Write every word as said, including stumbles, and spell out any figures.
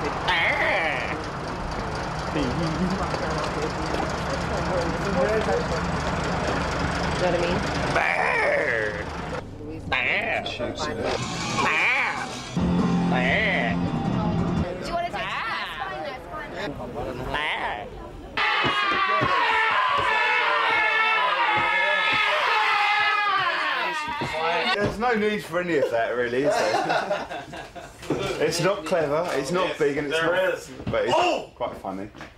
You know what I mean? Shoots it. Do you want to take There's no need for any of that, really, is there? It's not clever, it's not big, and it's There not, is. but it's Oh! quite funny.